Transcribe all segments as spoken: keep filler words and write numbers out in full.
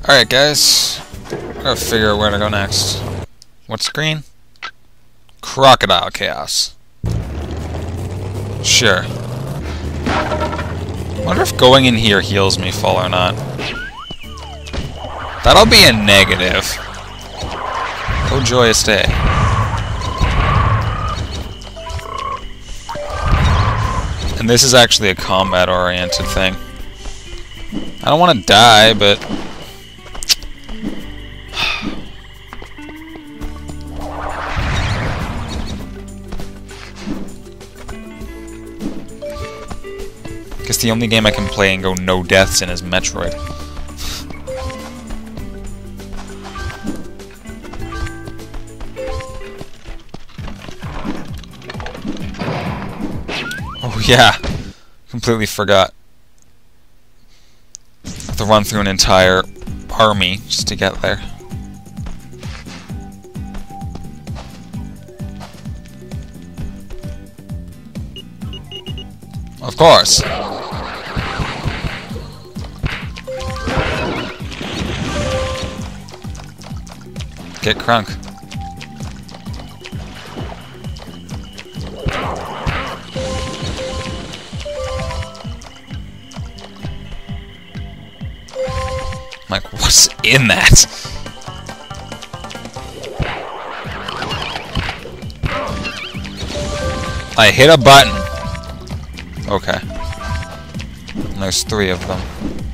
Alright guys, I gotta figure out where to go next. What screen? Crocodile Chaos. Sure. Wonder if going in here heals me full or not. That'll be a negative. Oh joyous day. And this is actually a combat-oriented thing. I don't want to die, but... Guess the only game I can play and go no deaths in is Metroid. Oh yeah, completely forgot. I have to run through an entire army just to get there. Of course. Get crunk. Like, what's in that? I hit a button. Okay. And there's three of them.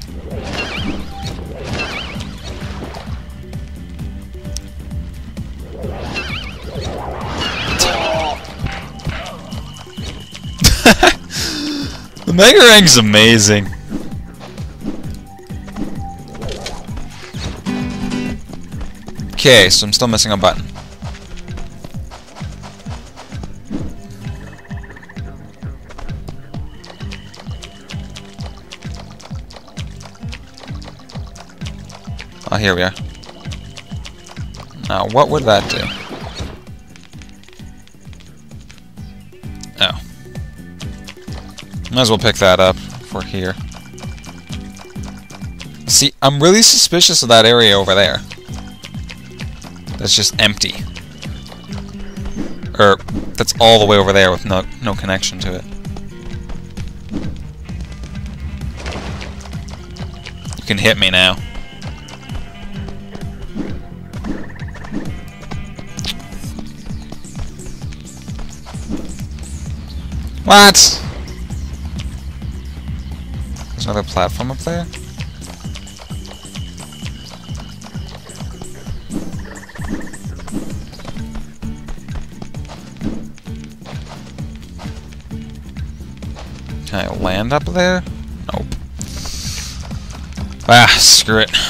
The Mega Ring's amazing. Okay, so I'm still missing a button. Oh, here we are. Now, what would that do? Oh. Might as well pick that up if we're here. See, I'm really suspicious of that area over there. That's just empty. Or, that's all the way over there with no, no connection to it. You can hit me now. What? There's another platform up there? Can I land up there? Nope. Ah, screw it.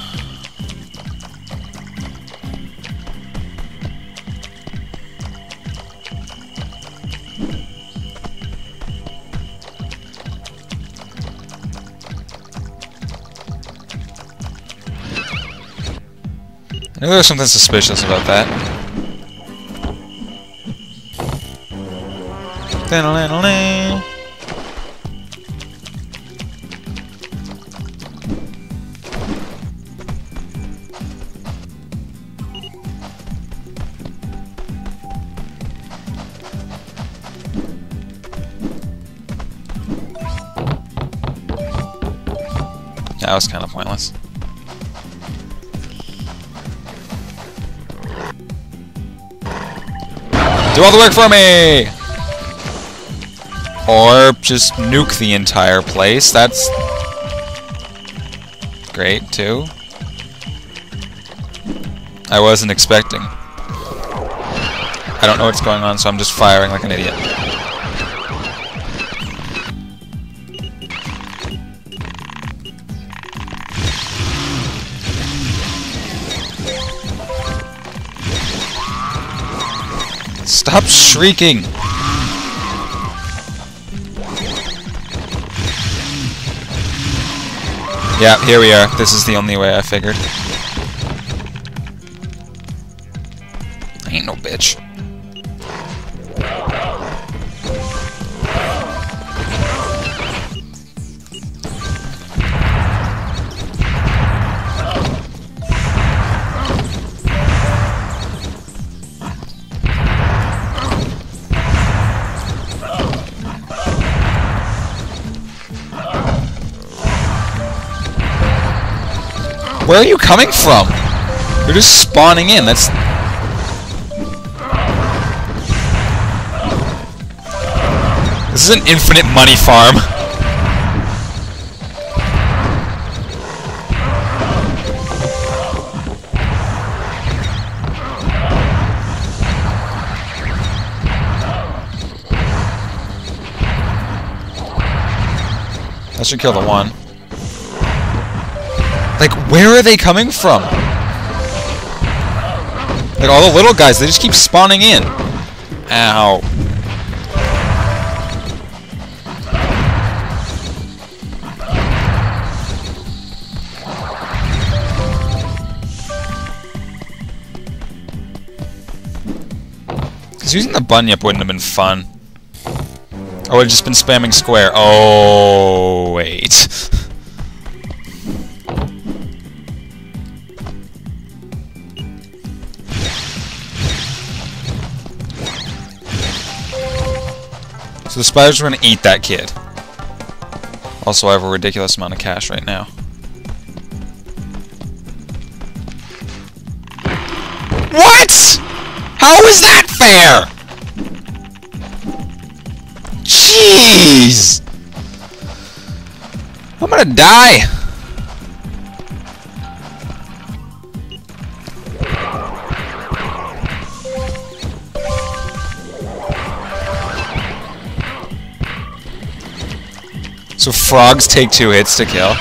I knew there was something suspicious about that. Da-da-da-da-da. That was kind of pointless. Do all the work for me! Or just nuke the entire place. That's great, too. I wasn't expecting. I don't know what's going on, so I'm just firing like an idiot. Stop shrieking! Yeah, here we are. This is the only way I figured. I ain't no bitch. Where are you coming from? You're just spawning in. That's... This is an infinite money farm. That should kill the one. Like, where are they coming from? Like, all the little guys, they just keep spawning in. Ow. Because using the bunyip wouldn't have been fun. I would have just been spamming square. Oh, wait. So the spiders are going to eat that kid. Also, I have a ridiculous amount of cash right now. What?! How is that fair?! Jeez! I'm gonna die! So frogs take two hits to kill?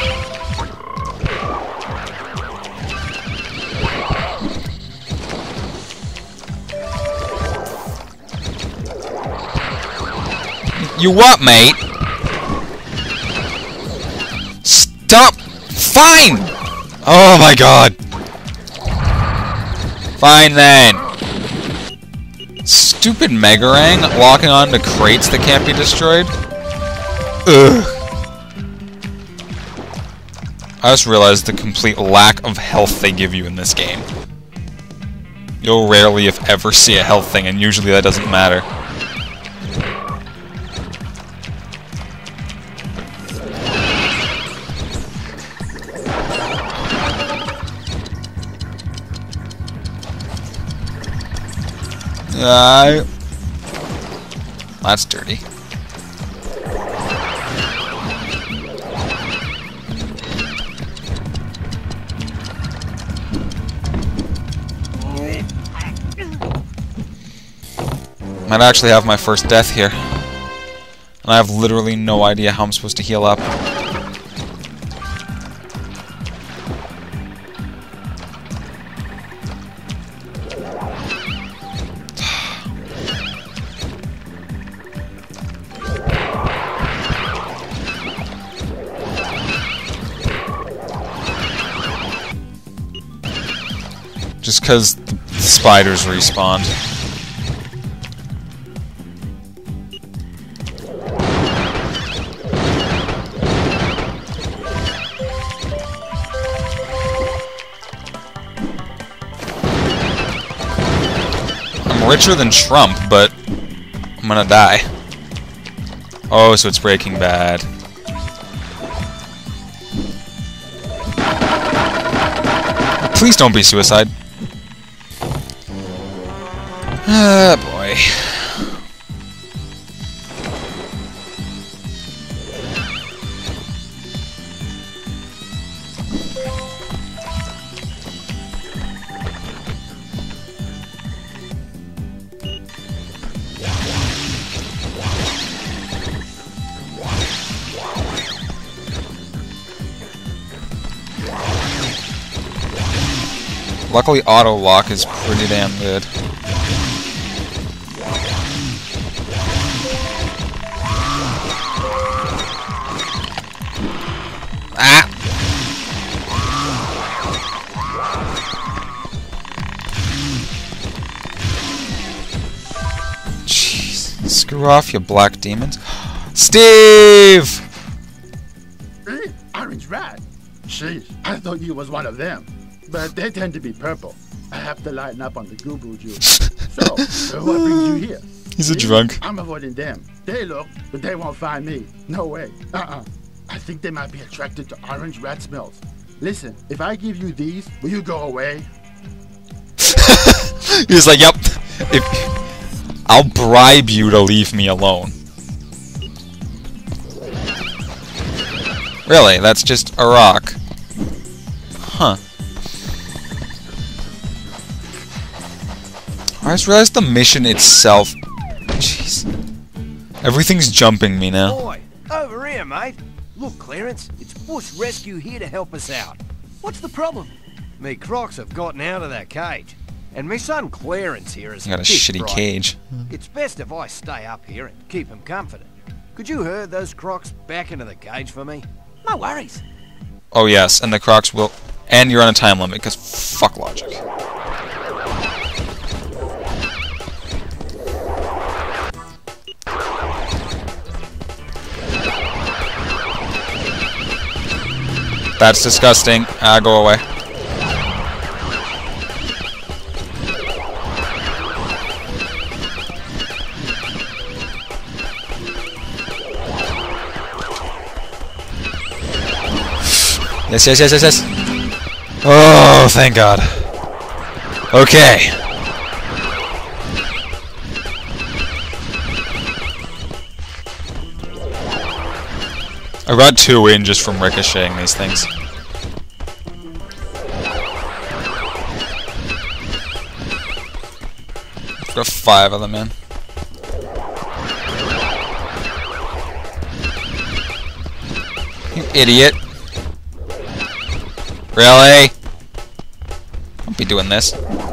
You what, mate? Stop! Fine! Oh my god! Fine then. Stupid Megarang walking onto crates that can't be destroyed. Ugh. I just realized the complete lack of health they give you in this game. You'll rarely, if ever, see a health thing, and usually that doesn't matter. Uh, that's dirty. Might actually have my first death here. And I have literally no idea how I'm supposed to heal up. Just because the spiders respawned. I'm richer than Trump, but I'm gonna die. Oh, so it's Breaking Bad. Please don't be suicide. Ah, boy. Luckily, auto lock is pretty damn good. Ah! Jeez. Screw off, you black demons. Steve! Hey, orange rat. Jeez, I thought you was one of them. But they tend to be purple. I have to lighten up on the goo-goo juice. So, uh, what brings you here? He's a Me? drunk. I'm avoiding them. They look, but they won't find me. No way. Uh-uh. I think they might be attracted to orange rat smells. Listen, if I give you these, will you go away? He's like, yep. If I'll bribe you to leave me alone. Really? That's just a rock. Huh. I just realized the mission itself... Jeez. Everything's jumping me now. Boy, over here, mate. Look, Clarence, it's Bush Rescue here to help us out. What's the problem? Me crocs have gotten out of that cage. And me son Clarence here is I got a fish shitty frightened. cage. It's best if I stay up here and keep him comforted. Could you herd those crocs back into the cage for me? No worries. Oh yes, and the crocs will... And you're on a time limit, because fuck logic. That's disgusting. Ah, go away. Yes, yes, yes, yes, yes. Oh, thank God. Okay. I got two in just from ricocheting these things. I've got five of them in. You idiot. Really? I'll be doing this.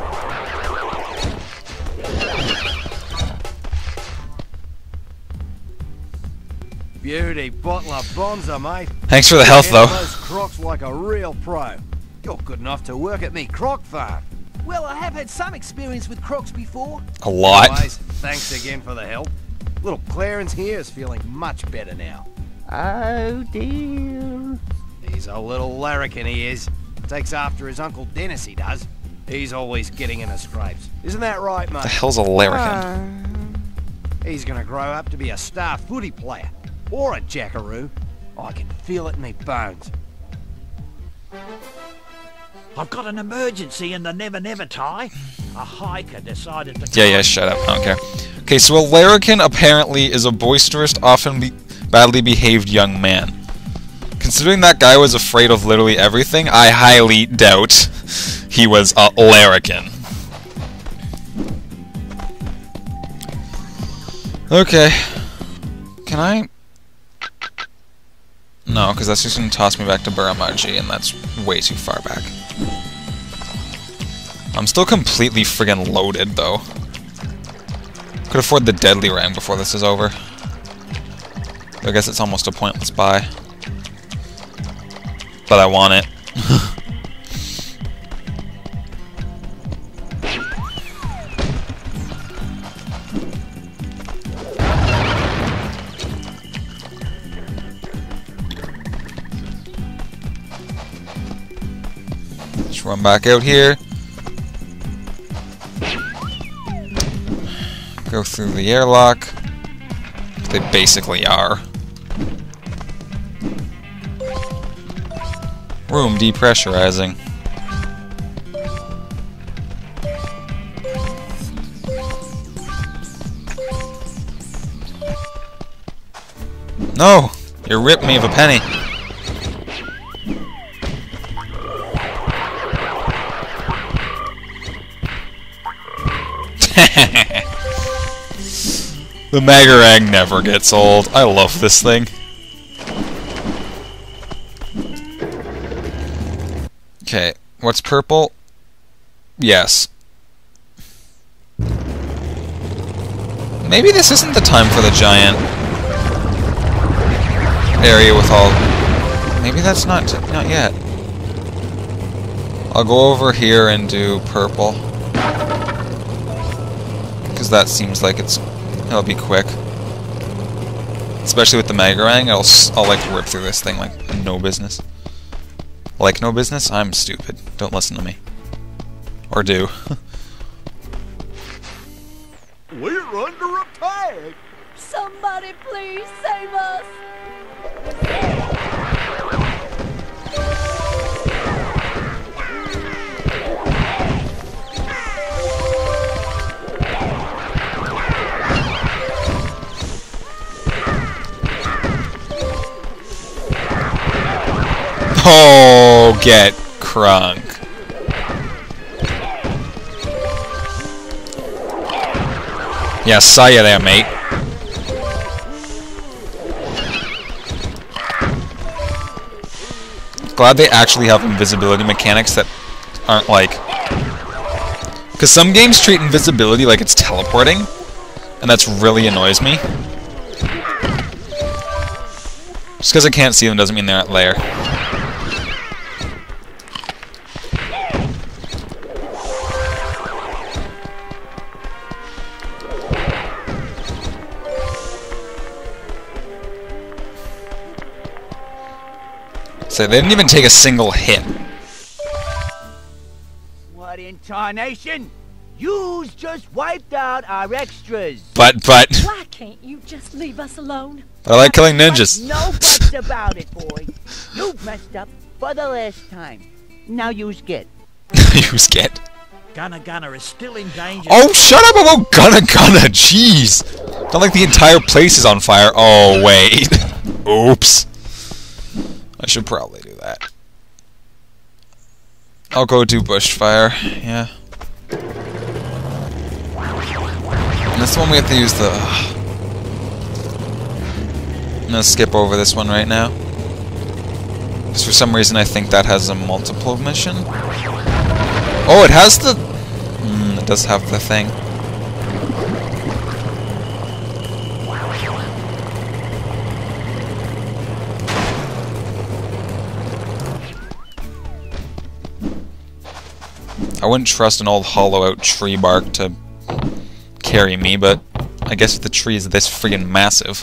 Beauty bottle of Bonza, mate. Thanks for the health, though. Those crocs like a real pro. You're good enough to work at me croc farm. Well, I have had some experience with crocs before. A lot. Anyways, thanks again for the help. Little Clarence here is feeling much better now. Oh dear. He's a little larrikin, he is. Takes after his Uncle Dennis, he does. He's always getting in his scrapes. Isn't that right, mate? The hell's a larrikin? He's gonna grow up to be a star footy player. Or a jackaroo. I can feel it in me bones. I've got an emergency in the Never Never tie. A hiker decided to... Yeah, yeah, shut up. I don't care. Okay, so a larrikin apparently is a boisterous, often be badly behaved young man. Considering that guy was afraid of literally everything, I highly doubt he was a larrikin. Okay. Can I... No, because that's just going to toss me back to Buramaji, and that's way too far back. I'm still completely friggin' loaded, though. Could afford the Deadly Rang before this is over. I guess it's almost a pointless buy. But I want it. Just run back out here. Go through the airlock. They basically are. Room depressurizing. No! You ripped me of a penny. The Magarang never gets old. I love this thing. Okay, what's purple? Yes. Maybe this isn't the time for the giant area with all... Maybe that's not t not yet. I'll go over here and do purple. Because that seems like it's... It'll be quick. Especially with the Magarang, I'll, I'll like rip through this thing like no business. Like no business? I'm stupid. Don't listen to me. Or do. We're under attack! Somebody please save us! Oh, get crunk. Yeah, saw ya there, mate. Glad they actually have invisibility mechanics that aren't like... Because some games treat invisibility like it's teleporting, and that's really annoys me. Just because I can't see them doesn't mean they're not there. So they didn't even take a single hit. What in tarnation? You's just wiped out our extras. But, but... Why can't you just leave us alone? I like killing ninjas. No buts about it, boy. You've messed up for the last time. Now you's get. You scared. Gunna Gunna is still in danger. Oh, shut up about Gunna Gunna, jeez! Not like the entire place is on fire. Oh, wait. Oops. I should probably do that. I'll go do bushfire, yeah. And this one we have to use the... I'm gonna skip over this one right now. Because for some reason I think that has a multiple mission. Oh, it has the... Mm, it does have the thing. I wouldn't trust an old hollow-out tree bark to carry me, but I guess if the tree is this friggin' massive.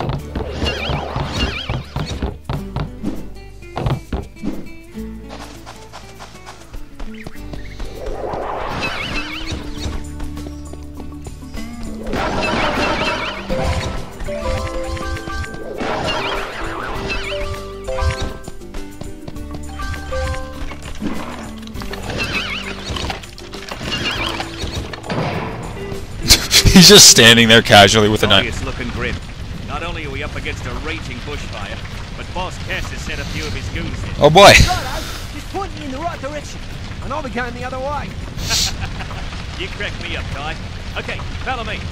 He's just standing there casually with a knife. It's looking grim. Not only are we up against a raging bushfire, but Boss Cass has sent a few of his goons in. Oh boy! Just point me in the right direction, and I'll be going the other way. You crack me up, guy. Okay, follow me.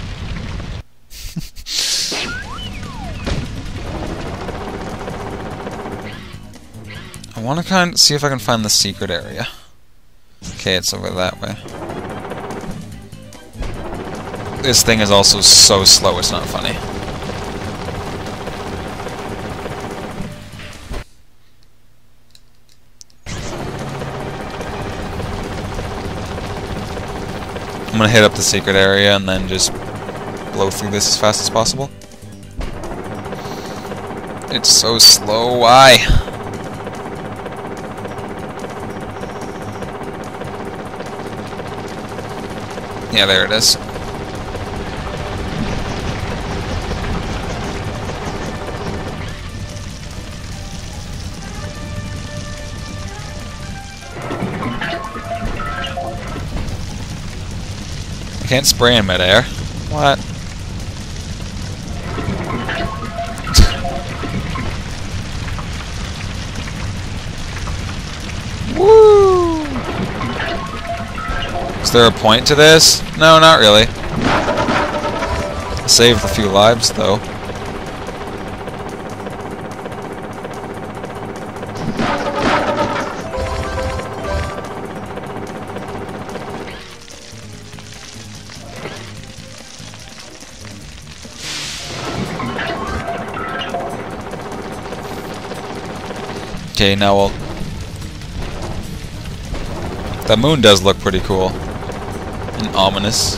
I want to kind of see if I can find the secret area. Okay, it's over that way. This thing is also so slow, it's not funny. I'm gonna hit up the secret area and then just blow through this as fast as possible. It's so slow, why? Yeah, there it is. Can't spray in midair. What? Woo! Is there a point to this? No, not really. Saved a few lives, though. Okay, now we'll... The moon does look pretty cool. And ominous.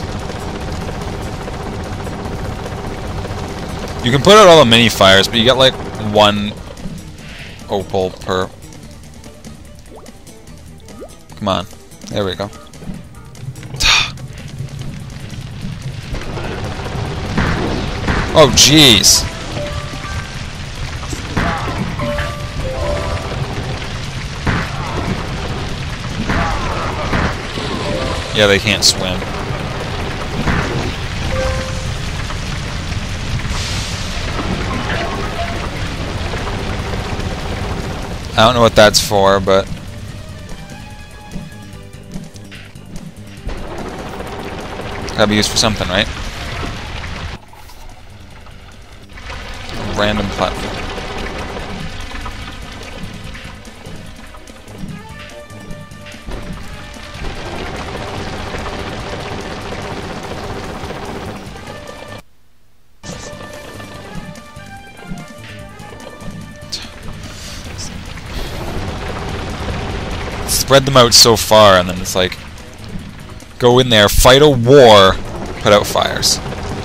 You can put out all the mini fires, but you get like one opal per... Come on. There we go. Oh, jeez. Yeah, they can't swim. I don't know what that's for, but... Gotta be used for something, right? A random platform. Spread them out so far, and then it's like, go in there, fight a war, put out fires.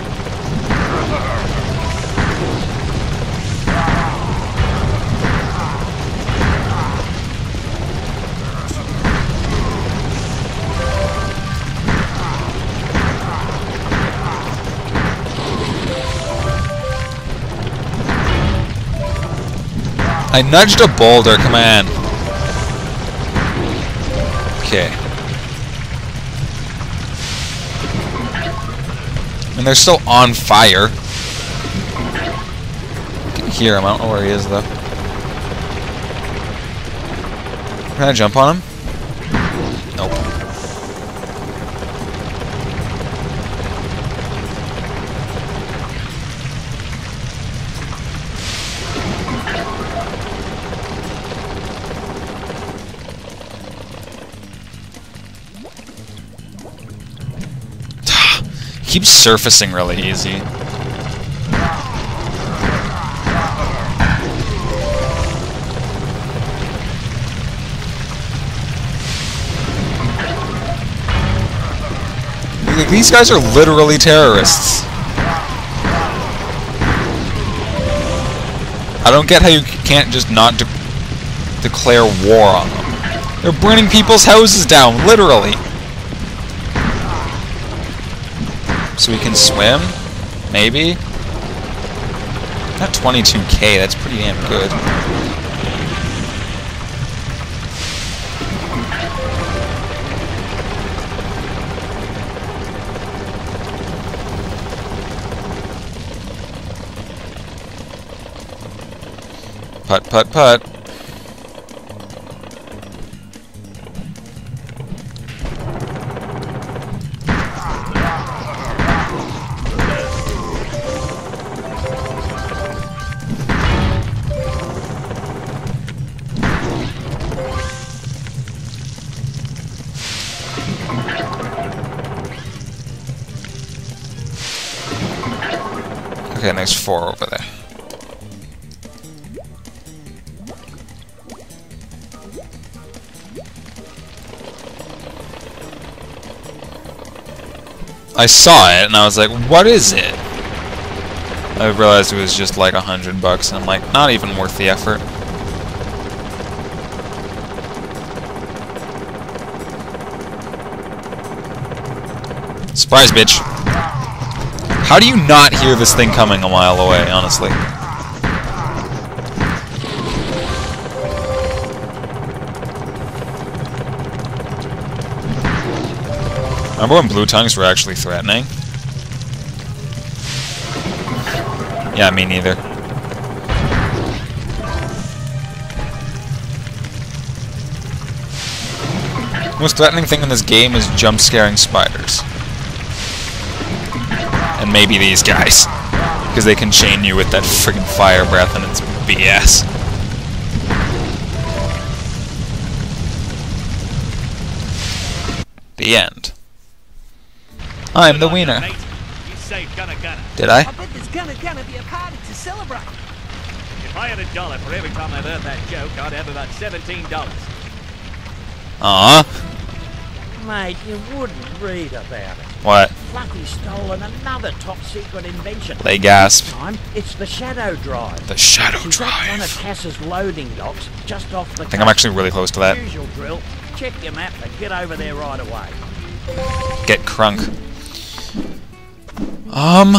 I nudged a boulder, come on. Okay. And they're still on fire. I can hear him. I don't know where he is, though. Can I jump on him? Nope. Keeps surfacing really easy. Like, these guys are literally terrorists. I don't get how you can't just not de declare war on them. They're burning people's houses down, literally. So we can swim? Maybe? Not twenty-two K, that's pretty damn good. Putt, putt, putt. Okay, and there's four over there. I saw it and I was like, what is it? I realized it was just like a hundred bucks, and I'm like, not even worth the effort. Surprise, bitch. How do you not hear this thing coming a mile away, honestly? Remember when blue tongues were actually threatening? Yeah, me neither. The most threatening thing in this game is jump scaring spiders. And maybe these guys. Because they can chain you with that friggin' fire breath and it's B S. The end. I'm the wiener. Did I? I bet there's gonna, gonna be a party to celebrate. If I had a dollar for every time I've heard that joke, I'd have about seventeen dollars. Aww. Mate, you wouldn't read about it. What? Lucky's stolen another top-secret invention. They gasp. This time, it's the Shadow Drive. The Shadow She's at one of Drive. Cass's loading docks, just off the I think I'm actually really close to that. Usual drill. Check your map and get over there right away. Get crunk. Um...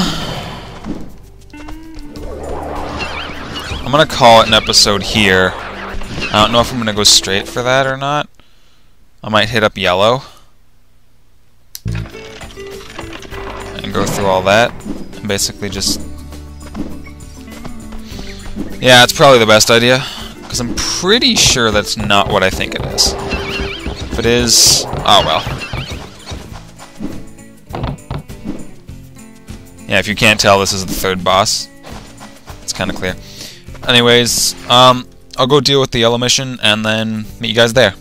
I'm gonna call it an episode here. I don't know if I'm gonna go straight for that or not. I might hit up yellow. And go through all that. And basically just... Yeah, it's probably the best idea. Because I'm pretty sure that's not what I think it is. If it is... oh well. Yeah, if you can't tell, this is the third boss. It's kind of clear. Anyways, um, I'll go deal with the yellow mission, and then meet you guys there.